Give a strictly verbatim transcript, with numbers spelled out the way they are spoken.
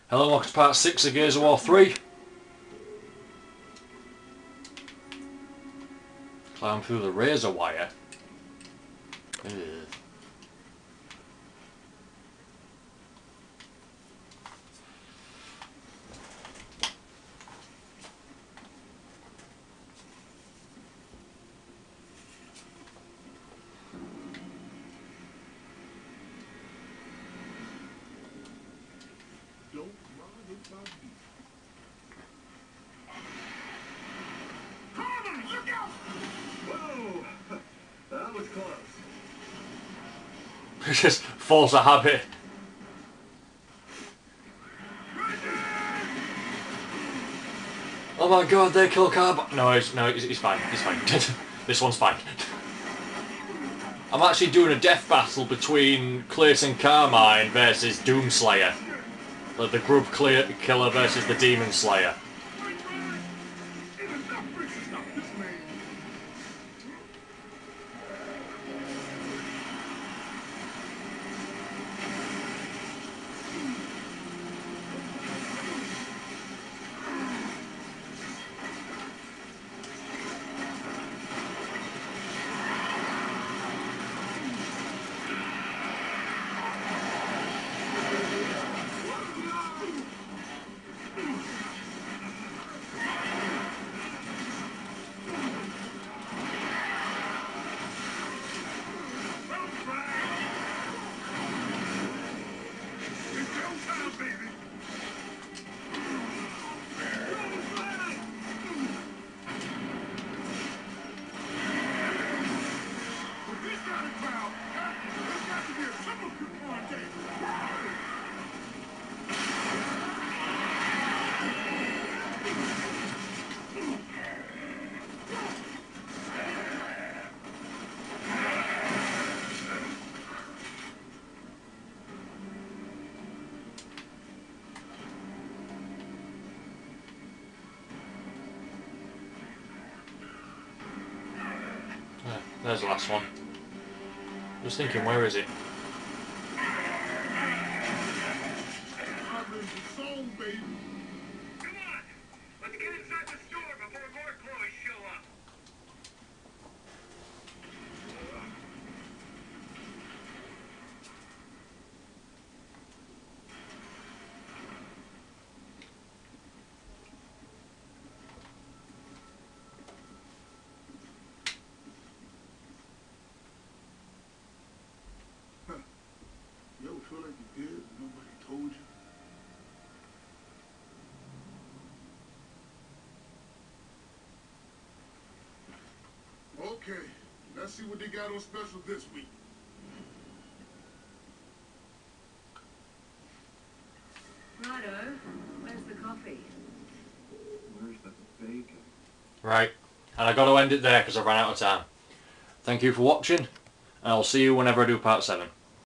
Hello, welcome to part six of Gears of War three. Climb through the razor wire. Ugh. It's just force a habit. Oh my god, they kill Carb. No, he's, no, he's, he's fine. He's fine. This one's fine. I'm actually doing a death battle between Clayton Carmine versus Doomslayer. The, the group clear, killer versus the Demon Slayer. There's the last one. Just thinking, where is it? You ever feel like you did, but nobody told you? Okay, let's see what they got on special this week. Righto, where's the coffee? Where's the bacon? Right, and I got to end it there because I ran out of time. Thank you for watching, and I'll see you whenever I do part seven.